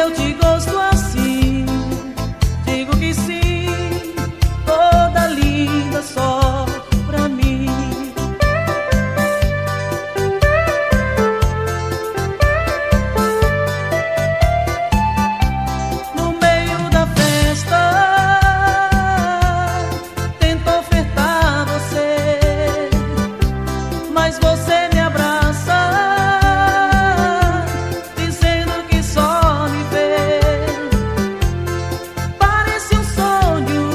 eu te gosto assim, digo que sim, toda linda só pra mim. No meio da festa tento ofertar você, mas você me abraça dizendo que só me vê. Parece um sonho,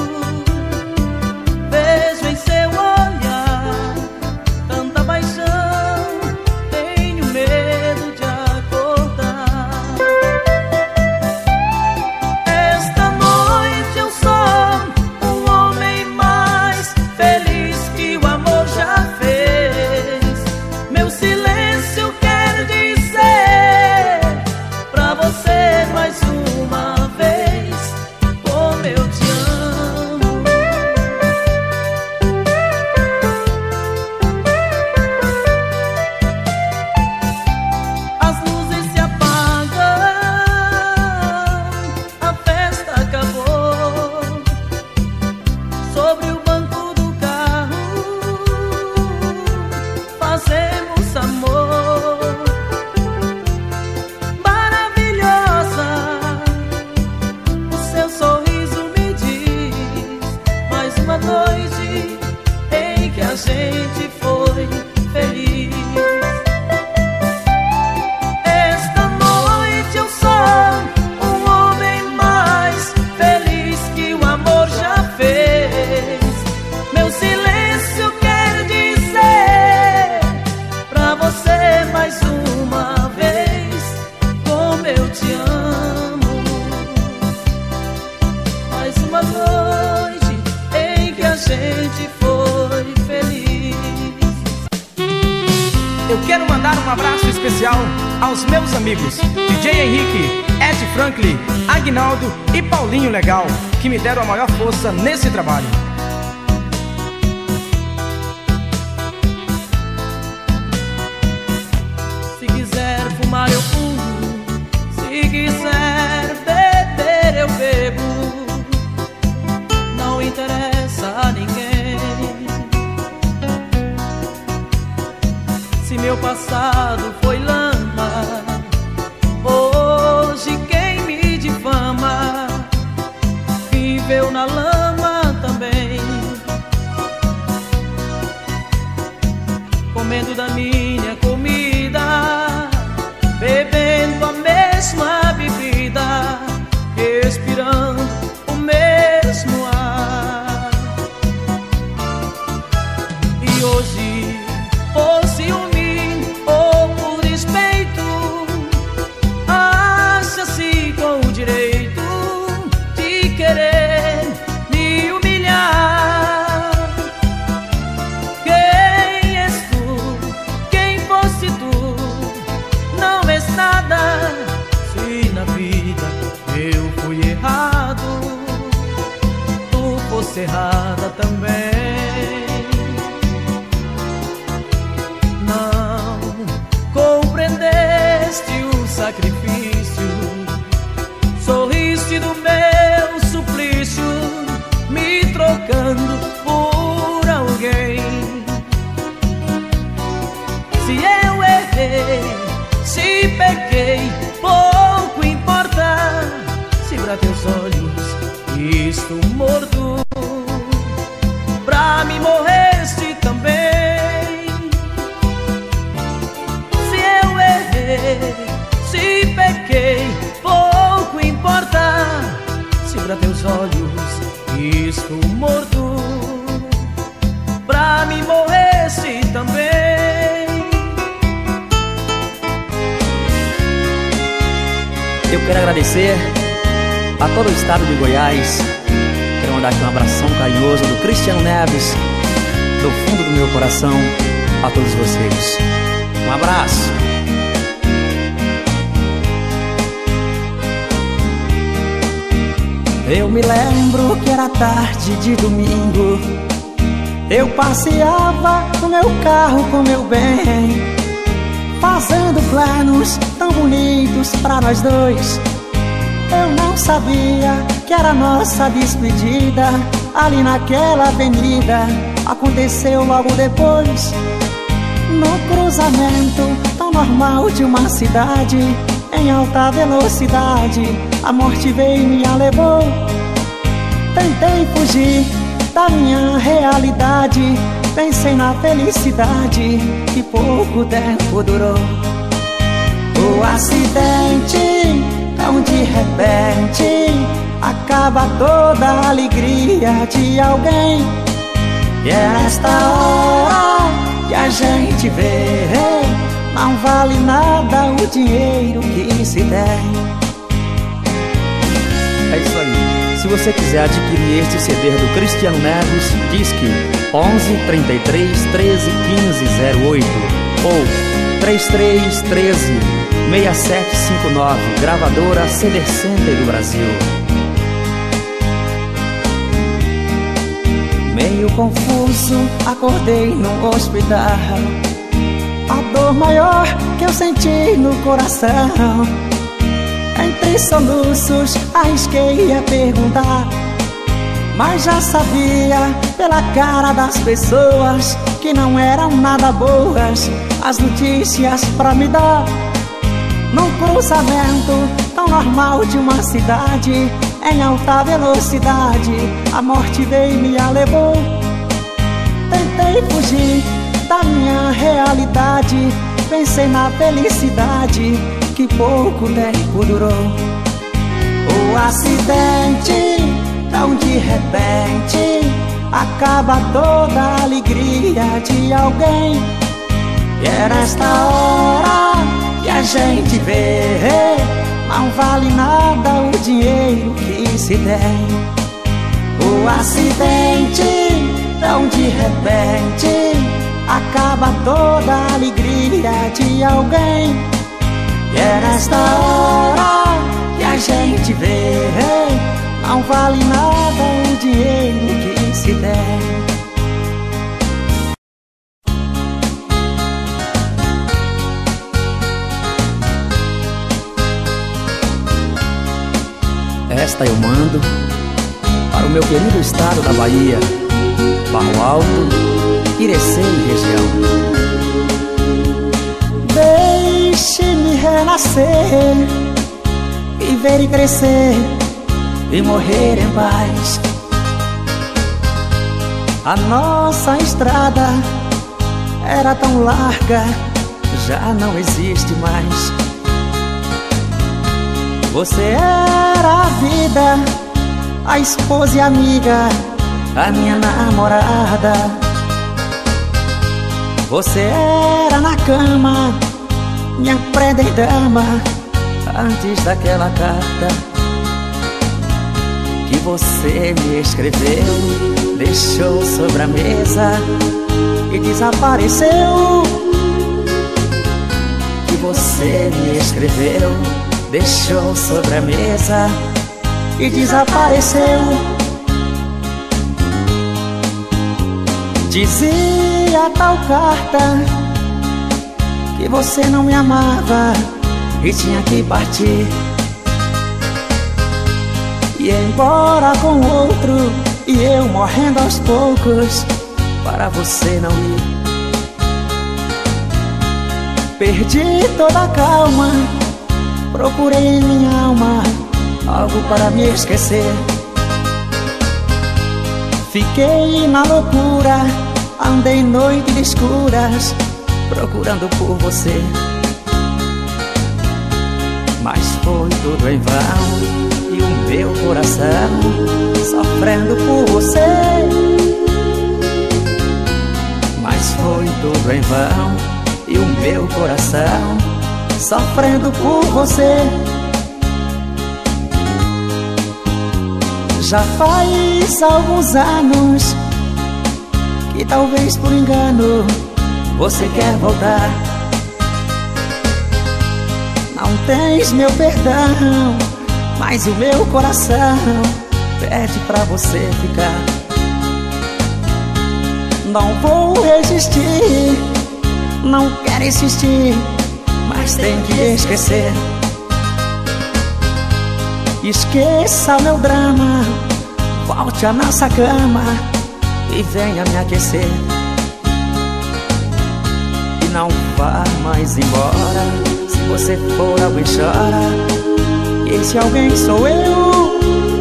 vejo em seu olhar tanta paixão, tenho medo de acordar. Esta noite eu sou um homem mais feliz que o amor já fez. Meu silêncio quer dizer pra você mais uma vez como eu te amo. As luzes se apagam, a festa acabou. Sobre o banco do carro fazemos amor. Maravilhosa, o seu sorriso me diz mais uma noite em que a gente foi feliz. Esta noite eu sou um homem mais feliz que o amor já fez. Meu silêncio quer dizer pra você mais uma vez como eu te amo. Mais uma noite em que a gente foi feliz. Eu quero mandar um abraço especial aos meus amigos DJ Henrique, Ed Franklin, Agnaldo e Paulinho Legal, que me deram a maior força nesse trabalho. Se quiser fumar eu fumo, se quiser beber eu bebo, não interessa a ninguém. Se meu passado foi lama, hoje quem me difama viveu na lama também, comendo da minha comida, bebendo a mesma bebida, respirando o mesmo ar. E hoje, por ciúme ou por despeito, acha-se com o direito de querer me humilhar. Quem és tu? Quem fosse tu? Não és nada se na vida eu fui errado, tu fosse errada também. Não compreendeste o sacrifício, sorriste do meu suplício, me trocando por alguém. Se eu errei, se pequei, pouco importa, se pra teus olhos estou morto, pra mim morreste também. Se eu errei, se pequei, pouco importa, se pra teus olhos estou morto, pra mim morreste também. Eu quero agradecer a todo o estado de Goiás. Quero mandar aqui um abração carinhoso do Cristiano Neves, do fundo do meu coração, a todos vocês. Um abraço. Eu me lembro que era tarde de domingo, eu passeava no meu carro com meu bem, fazendo planos tão bonitos pra nós dois. Não sabia que era nossa despedida. Ali naquela avenida aconteceu logo depois, no cruzamento tão normal de uma cidade em alta velocidade. A morte veio e me a levou. Tentei fugir da minha realidade, pensei na felicidade que pouco tempo durou. O acidente tão de repente acaba toda a alegria de alguém. E é nesta hora que a gente vê, não vale nada o dinheiro que se tem. É isso aí. Se você quiser adquirir este CD do Cristiano Neves, disque 11 33 13 15 08 ou 33 13 6759, gravadora CD Center do Brasil. Meio confuso, acordei no hospital. A dor maior que eu senti no coração. Entre soluços, arrisquei a perguntar, mas já sabia pela cara das pessoas que não eram nada boas as notícias pra me dar. Num cruzamento tão normal de uma cidade em alta velocidade, a morte veio e me a levou. Tentei fugir da minha realidade, pensei na felicidade que pouco tempo durou. O acidente tão de repente acaba toda a alegria de alguém. E é nesta hora que a gente vê, não vale nada o dinheiro que se tem. O acidente tão de repente acaba toda a alegria de alguém. E é nesta hora que a gente vê, não vale nada o dinheiro que se tem. Esta eu mando para o meu querido estado da Bahia, Barro Alto, Irecê e região. Deixe-me renascer, viver e crescer e morrer em paz. A nossa estrada era tão larga, já não existe mais. Você era a vida, a esposa e amiga, a minha namorada. Você era na cama, minha prenda e dama, antes daquela carta que você me escreveu, deixou sobre a mesa e desapareceu. Que você me escreveu, deixou sobre a mesa e desapareceu. Dizia tal carta que você não me amava e tinha que partir e ir embora com outro, e eu morrendo aos poucos para você não ir. Perdi toda a calma, procurei em minha alma algo para me esquecer. Fiquei na loucura, andei noites escuras procurando por você. Mas foi tudo em vão e o meu coração sofrendo por você. Mas foi tudo em vão e o meu coração sofrendo por você. Já faz alguns anos que talvez por engano você quer voltar. Não tens meu perdão, mas o meu coração pede pra você ficar. Não vou resistir, não quero insistir, mas tem que esquecer. Esqueça meu drama, volte à nossa cama e venha me aquecer. E não vá mais embora, se você for alguém chora, e esse alguém sou eu.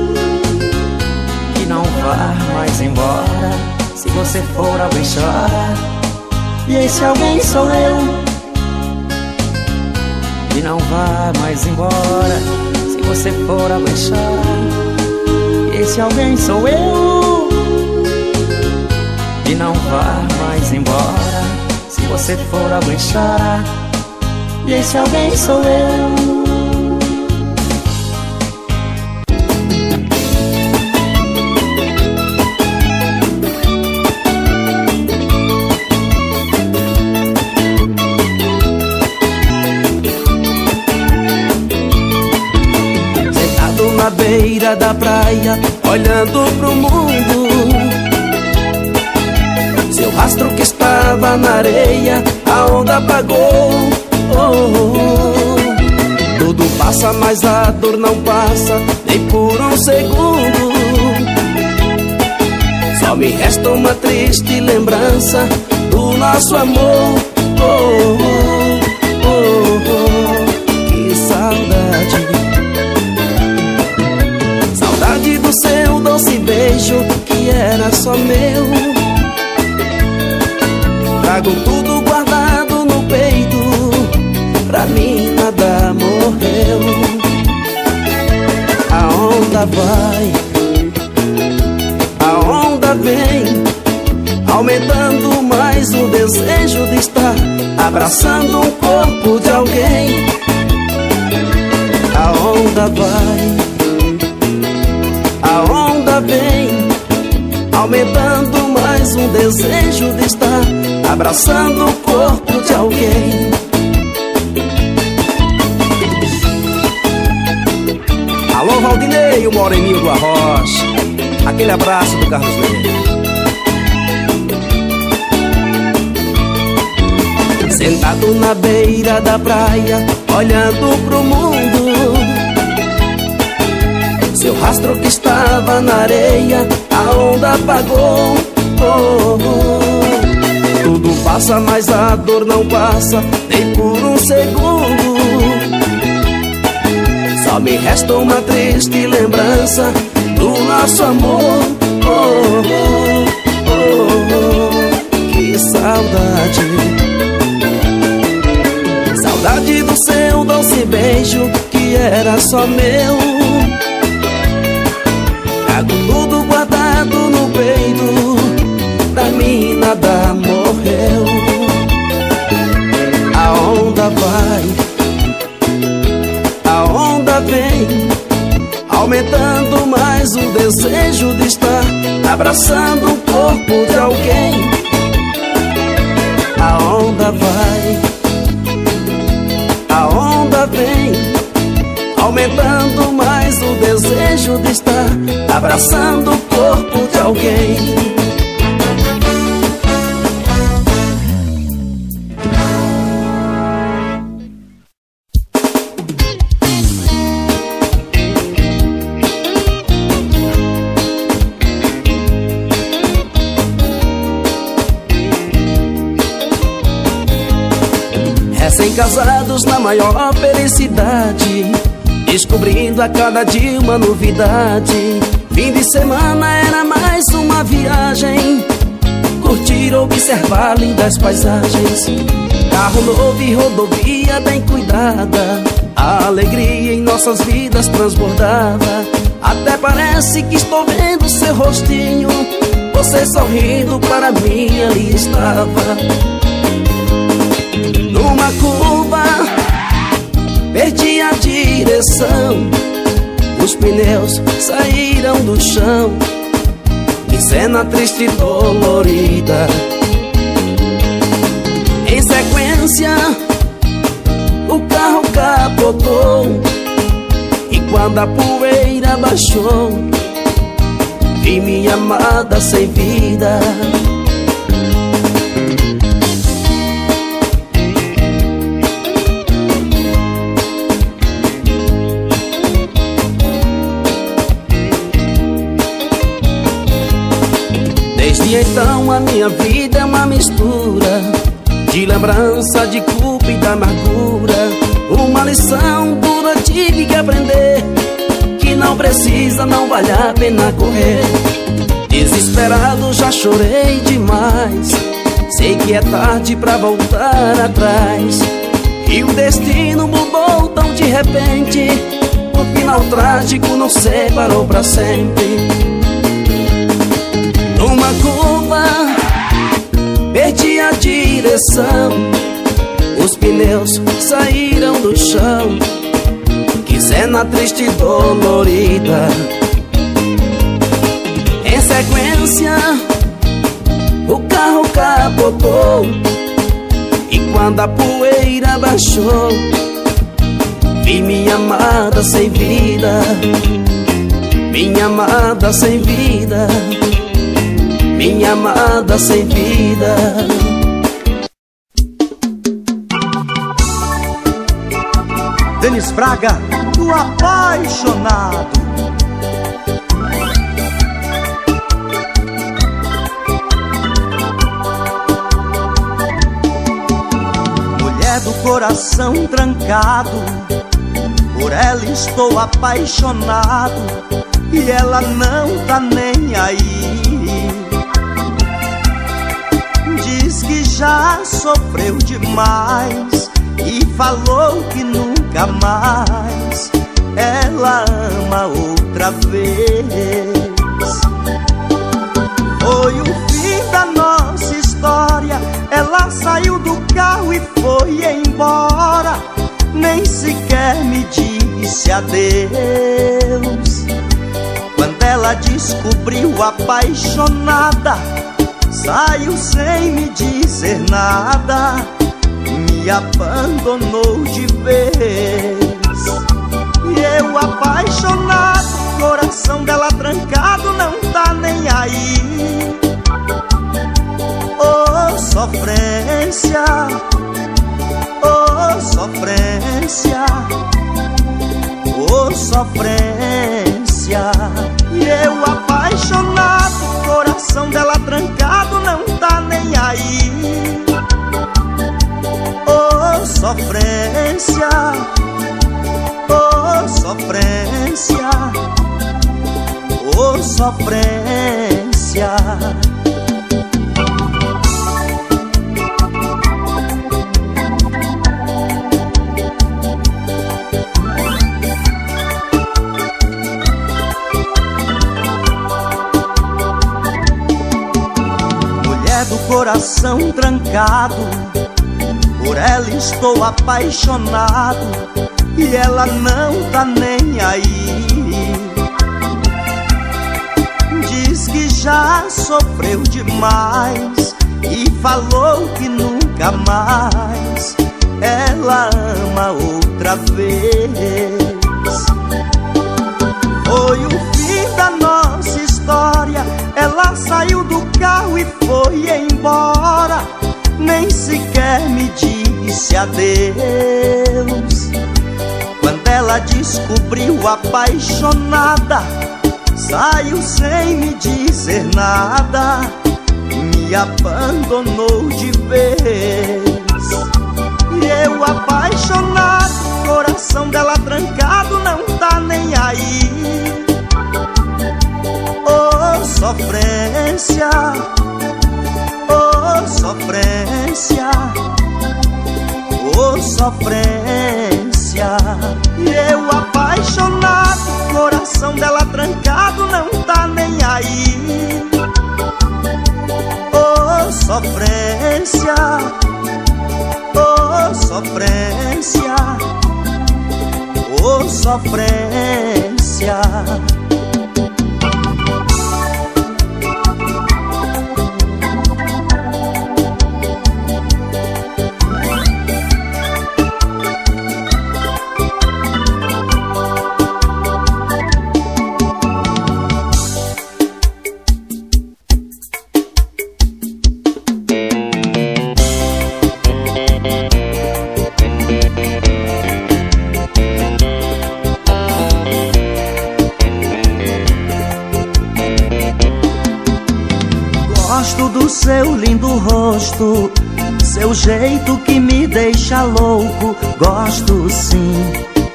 E não vá mais embora, se você for alguém chora, e esse alguém sou eu. E não vá mais embora, se você for alguém chora, esse alguém sou eu. E não vá mais embora, se você for alguém chora, e esse alguém sou eu. Na beira da praia, olhando pro mundo, seu rastro que estava na areia, a onda apagou. Tudo passa, mas a dor não passa, nem por um segundo. Só me resta uma triste lembrança do nosso amor. Que saudade, saudade do seu doce beijo que era só meu. Trago tudo guardado no peito, pra mim nada morreu. A onda vai, a onda vem, aumentando mais o desejo de estar abraçando um corpo de alguém. A onda vai, a onda vem, aumentando mais um desejo de estar abraçando o corpo de alguém. Alô Valdinei, o moreninho do Arrocha, aquele abraço do Carlos Leite. Sentado na beira da praia, olhando pro mundo, seu rastro que estava na areia, a onda apagou. Tudo passa, mas a dor não passa, nem por um segundo. Só me resta uma triste lembrança do nosso amor. Que saudade, saudade do seu doce beijo que era só meu. Trago tudo guardado no peito, pra mim nada morreu. A onda vai, a onda vem, aumentando mais o desejo de estar abraçando o corpo de alguém. A onda vai, a onda vem, aumentando mais o desejo de estar abraçando o corpo de alguém. Recém-casados na maior felicidade, descobrindo a cada dia uma novidade. Fim de semana era mais uma viagem, curtir, observar lindas paisagens. Carro novo e rodovia bem cuidada, a alegria em nossas vidas transbordava. Até parece que estou vendo seu rostinho, você sorrindo para mim ali estava. Numa curva, perdi a direção, os pneus saíram do chão. Que cena triste e dolorida. Em sequência, o carro capotou, e quando a poeira baixou, vi minha amada sem vida. E então a minha vida é uma mistura de lembrança, de culpa e da amargura. Uma lição dura tive que aprender, que não precisa, não vale a pena correr. Desesperado já chorei demais, sei que é tarde pra voltar atrás. E o destino mudou tão de repente, o final trágico nos separou pra sempre. Numa curva, perdi a direção, os pneus saíram do chão. Que cena triste e dolorida. Em sequência, o carro capotou, e quando a poeira baixou, vi minha amada sem vida, minha amada sem vida, minha amada sem vida. Denis Braga, o apaixonado. Mulher do coração trancado, por ela estou apaixonado, e ela não tá nem aí. Diz que já sofreu demais e falou que nunca mais ela ama outra vez. Foi o fim da nossa história, ela saiu do carro e foi embora, nem sequer me disse adeus. Quando ela descobriu apaixonada, saiu sem me dizer nada, me abandonou de vez. E eu apaixonado, coração dela trancado, não tá nem aí. Oh, sofrência, oh, sofrência, oh, sofrência. E eu apaixonado, coração dela trancado, não tá nem aí. Oh, sofrência, oh, sofrência, oh, sofrência. Mulher do coração trancado, por ela estou apaixonado, e ela não tá nem aí. Diz que já sofreu demais e falou que nunca mais ela ama outra vez. Foi o fim da nossa história, ela saiu do carro e foi embora, nem sequer me disse adeus. Quando ela descobriu apaixonada, saiu sem me dizer nada, me abandonou de vez. E eu apaixonado, coração dela trancado, não tá nem aí. Oh, sofrência, oh, sofrência, oh, sofrência. E eu apaixonado, coração dela trancado, não tá nem aí. Oh, sofrência, oh, sofrência, oh, sofrência. Gosto do seu lindo rosto, seu jeito que me deixa louco. Gosto sim.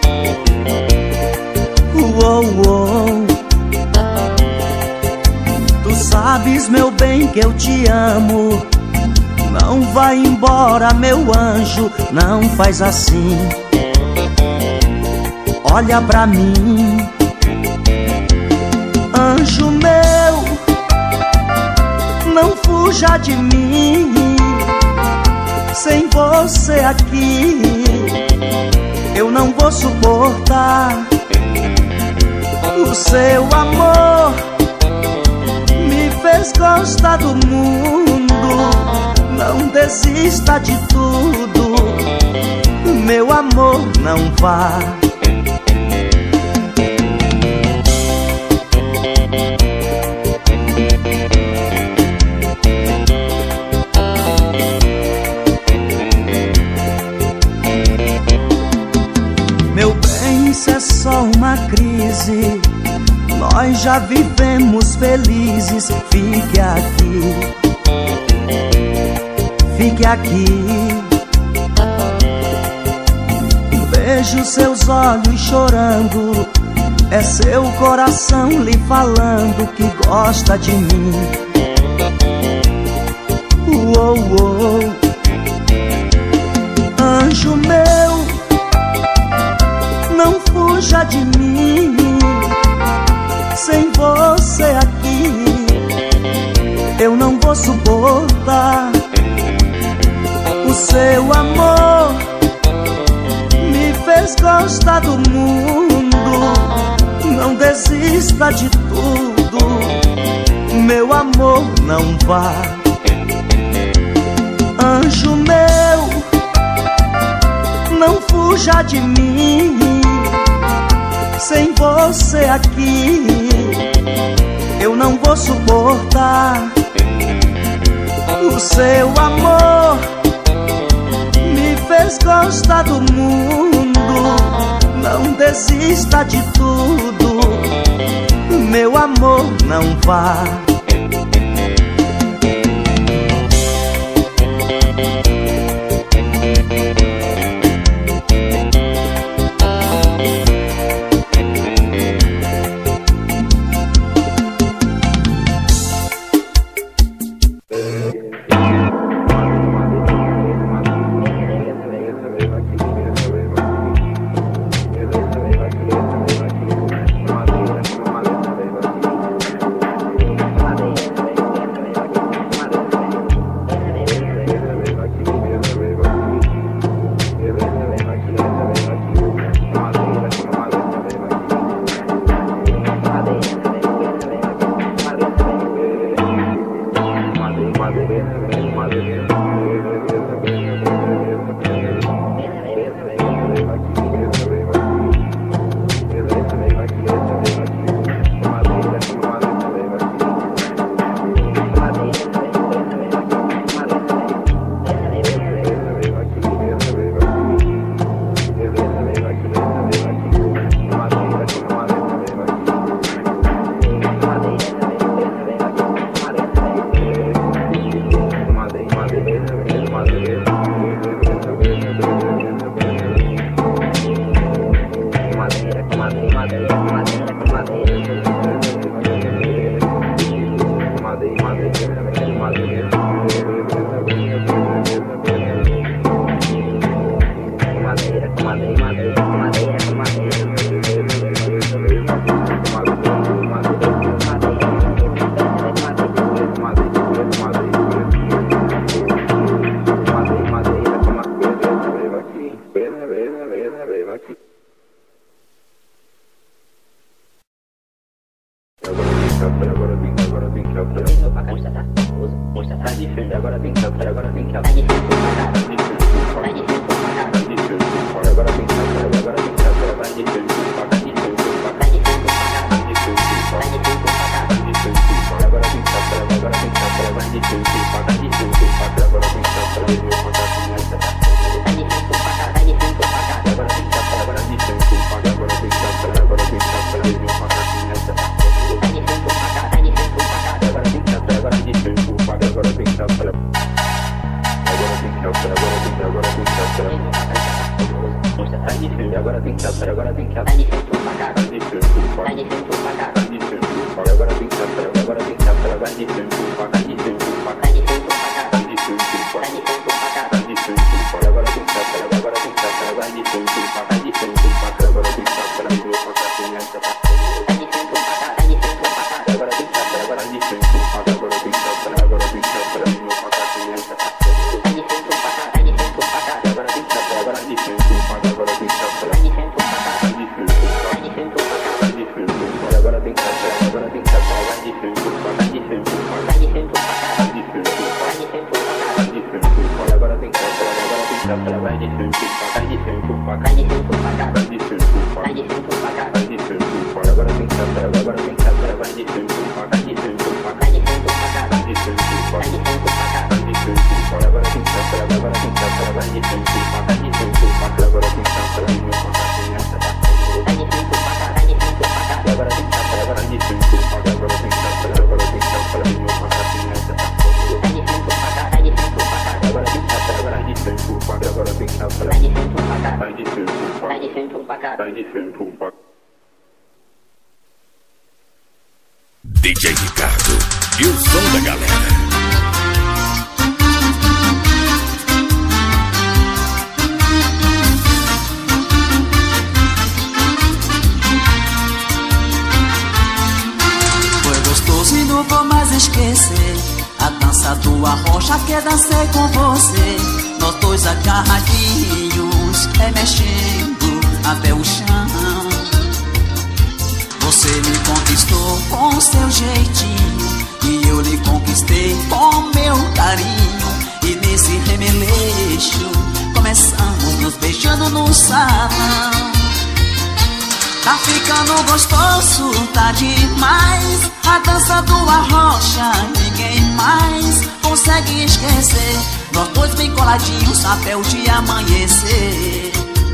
Uou, uou. Tu sabes, meu bem, que eu te amo. Não vai embora, meu anjo, não faz assim. Olha pra mim, anjo meu, não fuja de mim. Sem você aqui, eu não vou suportar. O seu amor me fez gostar do mundo. Não desista de tudo, meu amor, não vá. Meu bem, isso é só uma crise. Nós já vivemos felizes. Fique aqui, fique aqui. Vejo seus olhos chorando. É seu coração lhe falando que gosta de mim. Uou, uou. Anjo meu, não fuja de mim. Sem você aqui, eu não vou suportar. O seu amor me fez gostar do mundo. Não desista de tudo, meu amor, não vá. Anjo meu, não fuja de mim. Sem você aqui, eu não vou suportar. O seu amor me fez gostar do mundo. Não desista de tudo, meu amor, não vá. Agora agora tem que atrás, agora tem que atrás. Vai de frente, vai de frente, vai de frente, agora tem que atrás, agora tem que atrás, vai de frente, vai de frente, vai de frente, vai de frente, vai de frente, vai de frente, agora tem que atrás, agora tem que atrás, vai de frente, vai de frente, agora tem que atrás, vai de frente, agora tem que atrás, agora de frente, agora tem que atrás, agora tem que atrás, meu pacatinho, agora tem que atrás, agora de frente, agora tem que atrás, vai de frente, agora tem que atrás, agora tem que atrás, vai de frente, vai de frente, vai de frente, vai de frente, vai de frente, agora tem que atrás, agora tem que atrás, vai de frente, vai de frente, vai de frente, vai de frente, vai de frente, vai de frente, agora tem que atrás, agora tem que atrás, vai de frente, vai de frente, vai de frente, vai de frente, vai de frente, vai de frente, agora tem que atrás, agora tem que atrás, vai de frente, vai de frente, agora tem que atrás, meu pacatinho, vai de frente, agora tem que atrás, agora de frente, agora tem que atrás, agora tem que atrás, meu pacatinho, vai de frente, agora tem que atrás, agora de frente, agora tem que atrás, vai de frente, vai de frente, vai de frente, vai de frente. DJ Ricardo e o som da galera. E não vou mais esquecer a dança do arrocha que dancei com você. Nós dois agarradinhos, mexendo até o chão. Você me conquistou com seu jeitinho e eu lhe conquistei com meu carinho. E nesse remeleixo começamos nos beijando no salão. Tá ficando gostoso, tá demais. A dança do arrocha, ninguém mais consegue esquecer. Nós dois bem coladinhos até o dia amanhecer.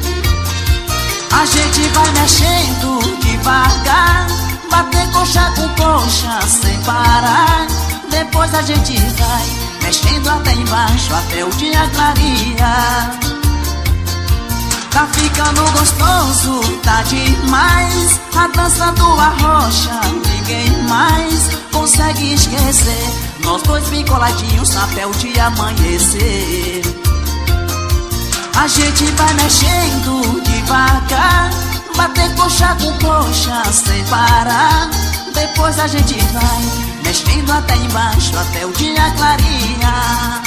A gente vai mexendo devagar, bater coxa com coxa sem parar. Depois a gente vai mexendo até embaixo, até o dia clarear. Tá ficando gostoso, tá demais. A dança do arrocha, ninguém mais consegue esquecer. Nós dois bem coladinhos até o dia amanhecer. A gente vai mexendo devagar, bater coxa com coxa sem parar. Depois a gente vai mexendo até embaixo, até o dia clarear.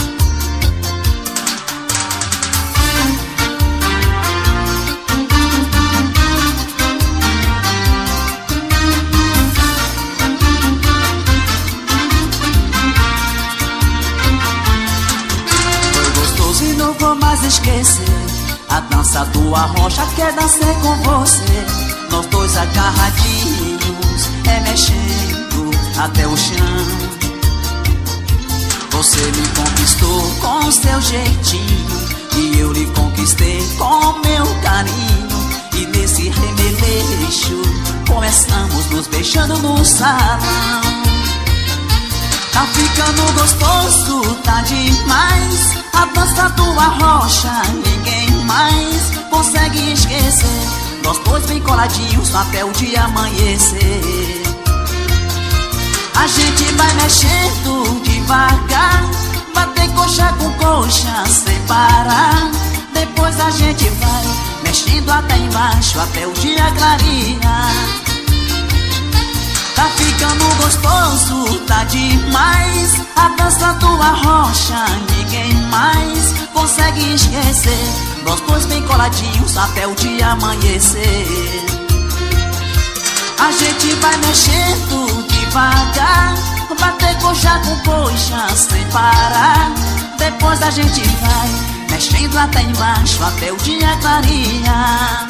Esquecer a dança do arrocha que dancei com você. Nós dois agarradinhos, mexendo até o chão. Você me conquistou com seu jeitinho e eu lhe conquistei com meu carinho. E nesse remeleixo começamos nos beijando no salão. Tá ficando gostoso, tá demais. A dança do arrocha, ninguém mais consegue esquecer. Nós dois bem coladinhos até o dia amanhecer. A gente vai mexendo devagar, bater coxa com coxa sem parar. Depois a gente vai mexendo até embaixo, até o dia clarear. Tá ficando gostoso, tá demais. A dança do arrocha, ninguém mais consegue esquecer. Nós dois bem coladinhos até o dia amanhecer. A gente vai mexendo devagar, bater coxa com coxa sem parar. Depois a gente vai mexendo até embaixo, até o dia clarear.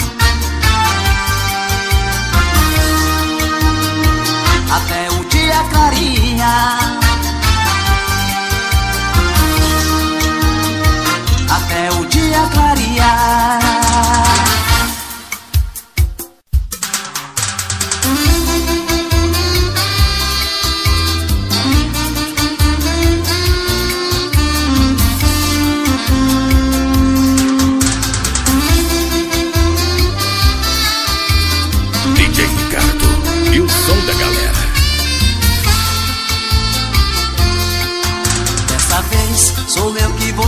Até o dia clarear. Até o dia clarear.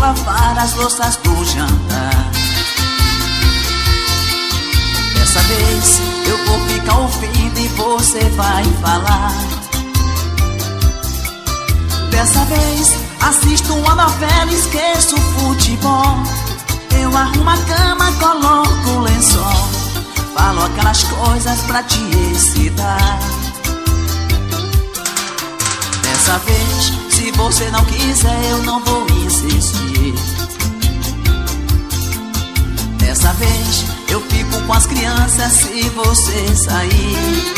lavar as louças do jantar. Dessa vez eu vou ficar ouvindo e você vai falar. Dessa vez assisto uma novela, esqueço o futebol. Eu arrumo a cama, coloco o lençol, falo aquelas coisas pra te excitar. Dessa vez, se você não quiser, eu não vou insistir. Dessa vez, eu fico com as crianças se você sair.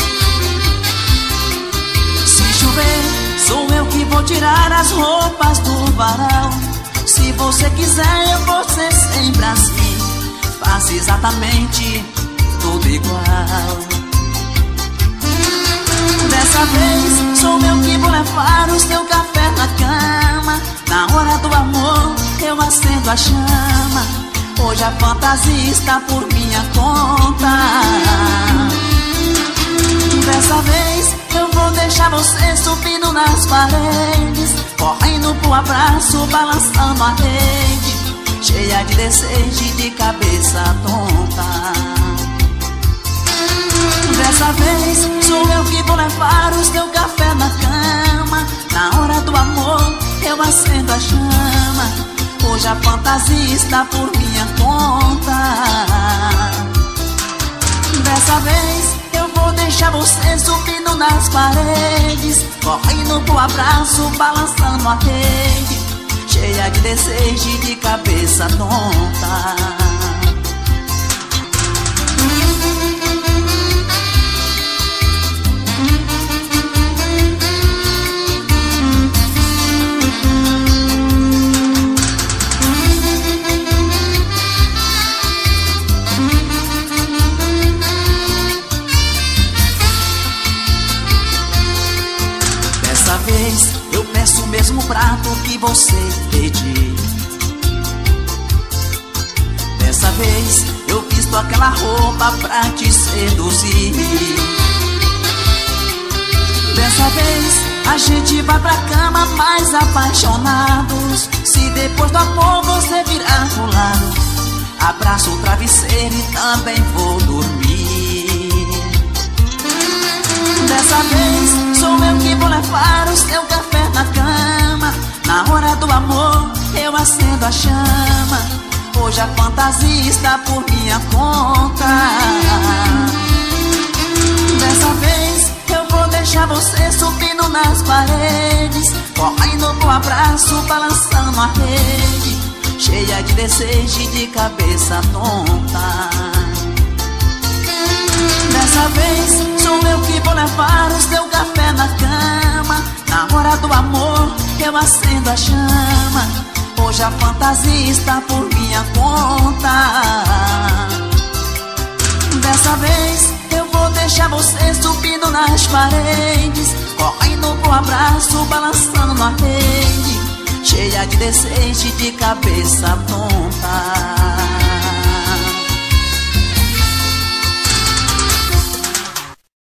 Se chover, sou eu que vou tirar as roupas do varal. Se você quiser, eu vou ser sempre assim. Faço exatamente tudo igual. Dessa vez, sou eu que vou levar o seu café na cama. Na hora do amor, eu acendo a chama. Hoje a fantasia está por minha conta. Dessa vez, eu vou deixar você subindo nas paredes, correndo pro abraço, balançando a rede, cheia de desejo e de cabeça tonta. Dessa vez, sou eu que vou levar o seu café na cama. Na hora do amor, eu acendo a chama. Hoje a fantasia está por minha conta. Dessa vez, eu vou deixar você subindo nas paredes, correndo pro abraço, balançando a rede, cheia de desejo e de cabeça tonta. Eu peço o mesmo prato que você pediu. Dessa vez eu visto aquela roupa pra te seduzir. Dessa vez a gente vai pra cama mais apaixonados. Se depois do amor você virar pro lado, abraço o travesseiro e também vou dormir. Dessa vez sou eu que vou levar o seu café na cama. Na hora do amor eu acendo a chama. Hoje a fantasia está por minha conta. Dessa vez eu vou deixar você subindo nas paredes, correndo pro abraço, balançando a rede, cheia de desejo e de cabeça tonta. Dessa vez sou eu que vou levar o seu café na cama. Na hora do amor eu acendo a chama. Hoje a fantasia está por minha conta. Dessa vez eu vou deixar você subindo nas paredes, correndo pro abraço, balançando a rede, cheia de desejo e de cabeça tonta.